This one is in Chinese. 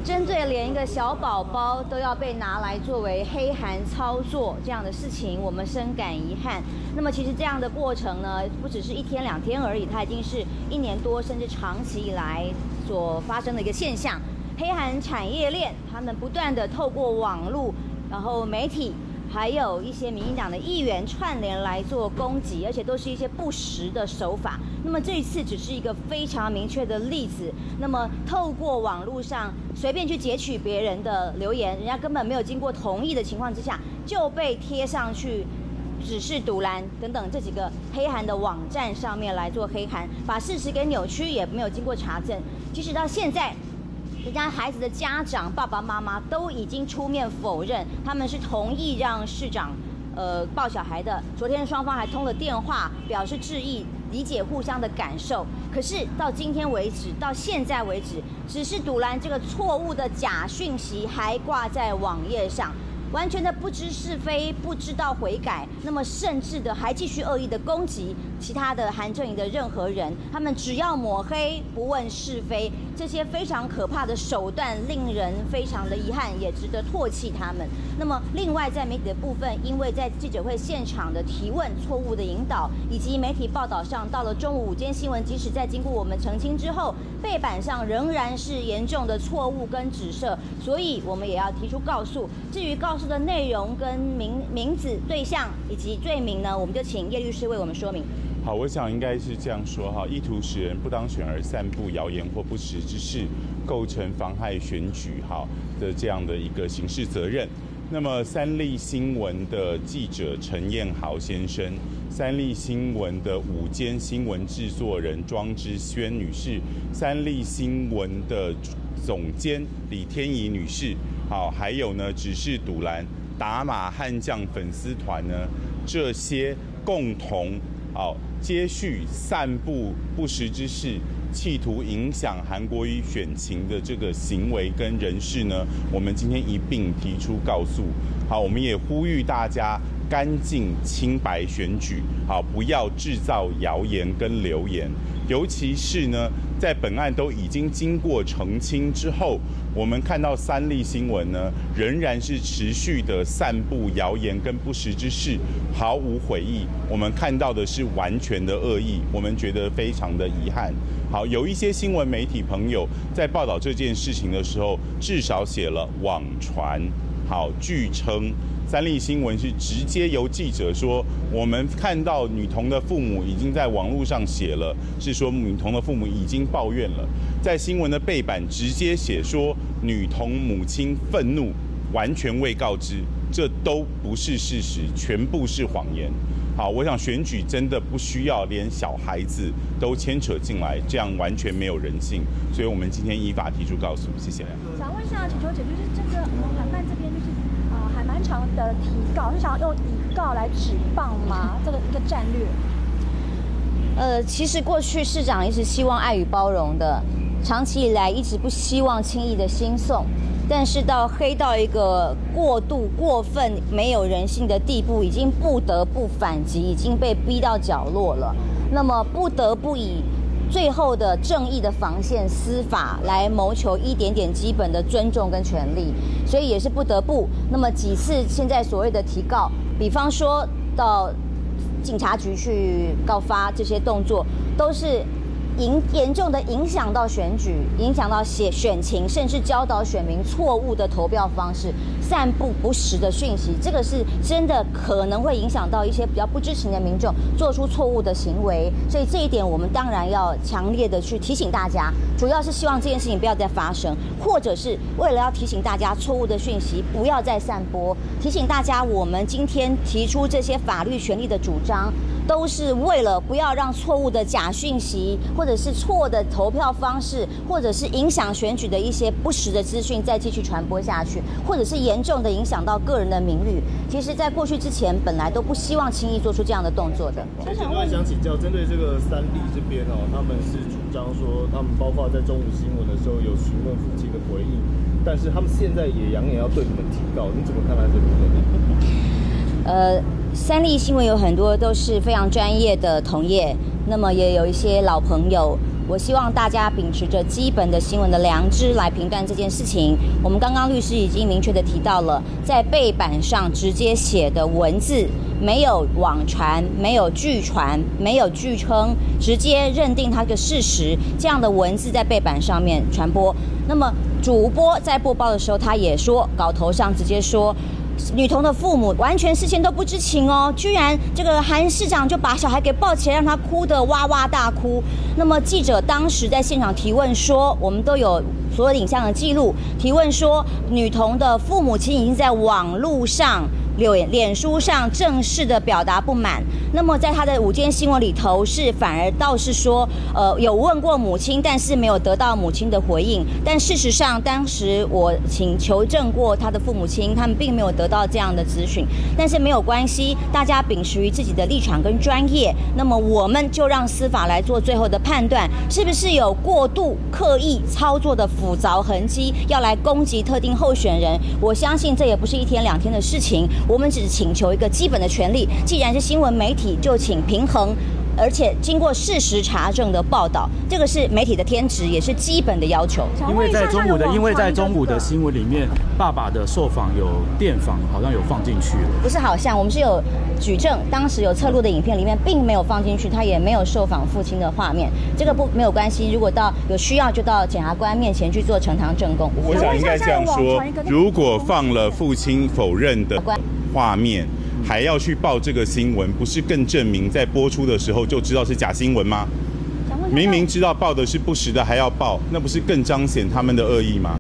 针对连一个小宝宝都要被拿来作为黑函操作这样的事情，我们深感遗憾。那么其实这样的过程呢，不只是1天2天而已，它已经是1年多甚至长期以来所发生的一个现象。黑函产业链，他们不断的透过网络，然后媒体，还有一些民进党的议员串联来做攻击，而且都是一些不实的手法。那么这一次只是一个非常明确的例子。那么透过网络上随便去截取别人的留言，人家根本没有经过同意的情况之下，就被贴上去指示堵拦等等这几个黑函的网站上面来做黑函，把事实给扭曲，也没有经过查证。即使到现在，人家孩子的家长爸爸妈妈都已经出面否认，他们是同意让市长抱小孩的。昨天双方还通了电话，表示致意，理解互相的感受。可是到今天为止，到现在为止，只是堵拦这个错误的假讯息还挂在网页上，完全的不知是非，不知道悔改，那么甚至的还继续恶意的攻击其他的韩阵营的任何人，他们只要抹黑，不问是非，这些非常可怕的手段令人非常的遗憾，也值得唾弃他们。那么另外在媒体的部分，因为在记者会现场的提问错误的引导，以及媒体报道上到了中午午间新闻，即使在经过我们澄清之后，背板上仍然是严重的错误跟指涉，所以我们也要提出告诉。至于告诉的内容跟名字、对象以及罪名呢，我们就请叶律师为我们说明。 好，我想应该是这样说哈，意图使人不当选而散布谣言或不实之事，构成妨害选举好的这样的一个刑事责任。那么三立新闻的记者陈彦豪先生，三立新闻的午间新闻制作人庄之轩女士，三立新闻的总监李天怡女士，好，还有呢指示堵拦打马悍将粉丝团呢，这些共同接续散布不实之事，企图影响韩国瑜选情的这个行为跟人士呢，我们今天一并提出告诉。好，我们也呼吁大家干净清白选举，好，不要制造谣言跟流言。尤其是呢，在本案都已经经过澄清之后，我们看到三立新闻呢，仍然是持续的散布谣言跟不实之事，毫无悔意。我们看到的是完全的恶意，我们觉得非常的遗憾。好，有一些新闻媒体朋友在报道这件事情的时候，至少写了网传，好，据称。三立新闻是直接由记者说，我们看到女童的父母已经在网络上写了，是说女童的父母已经抱怨了，在新闻的背板直接写说女童母亲愤怒，完全未告知，这都不是事实，全部是谎言。好，我想选举真的不需要连小孩子都牵扯进来，这样完全没有人性。所以我们今天依法提出告诉，谢谢。 想问一下，请求者就是这个韩办这边就是还蛮长的提告，是想要用以告来指棒吗？这个一个战略。 其实过去市长一直希望爱与包容的，长期以来一直不希望轻易的兴讼，但是到黑到一个过度过分没有人性的地步，已经不得不反击，已经被逼到角落了。那么不得不以最后的正义的防线司法来谋求一点点基本的尊重跟权利，所以也是不得不。那么几次现在所谓的提告，比方说到警察局去告发，这些动作都是严重的影响到选举，影响到选情，甚至教导选民错误的投票方式，散布不实的讯息，这个是真的可能会影响到一些比较不知情的民众做出错误的行为。所以这一点我们当然要强烈的去提醒大家，主要是希望这件事情不要再发生，或者是为了要提醒大家错误的讯息不要再散播，提醒大家我们今天提出这些法律权利的主张，都是为了不要让错误的假讯息，或者是错的投票方式，或者是影响选举的一些不实的资讯再继续传播下去，或者是严重的影响到个人的名誉。其实在过去之前本来都不希望轻易做出这样的动作的。 我想请教，针对这个三立这边他们是主张说，他们包括在中午新闻的时候有询问父亲的回应，但是他们现在也扬言要对你们提告，你怎么看待这部分？ 三立新闻有很多都是非常专业的同业，那么也有一些老朋友， 我希望大家秉持着基本的新闻的良知来评断这件事情。我们刚刚律师已经明确的提到了，在背板上直接写的文字，没有网传，没有据传，没有据称，直接认定它的事实，这样的文字在背板上面传播。那么主播在播报的时候，他也说，稿头上直接说，女童的父母完全事先都不知情哦，居然这个韩市长就把小孩给抱起来，让他哭得哇哇大哭。那么记者当时在现场提问说，我们都有所有影像的记录，提问说，女童的父母亲已经在网络上、脸书上正式的表达不满。那么在他的午间新闻里头反而倒是说，有问过母亲，但是没有得到母亲的回应。但事实上，当时我请求证过他的父母亲，他们并没有得到这样的资讯。但是没有关系，大家秉持于自己的立场跟专业，那么我们就让司法来做最后的判断，是不是有过度刻意操作的复杂痕迹，要来攻击特定候选人。我相信这也不是1天2天的事情。我们只是请求一个基本的权利，既然是新闻媒体，就请平衡，而且经过事实查证的报道，这个是媒体的天职，也是基本的要求。 因为在中午的新闻里面，爸爸的受访有电访，好像有放进去了。 不是好像，我们是有举证，当时有侧录的影片里面并没有放进去，他也没有受访父亲的画面，这个没有关系。如果有需要，就到检察官面前去做呈堂证供。 我想应该这样说，如果放了父亲否认的画面，还要去报这个新闻，不是更证明在播出的时候就知道是假新闻吗？明明知道报的是不实的，还要报，那不是更彰显他们的恶意吗？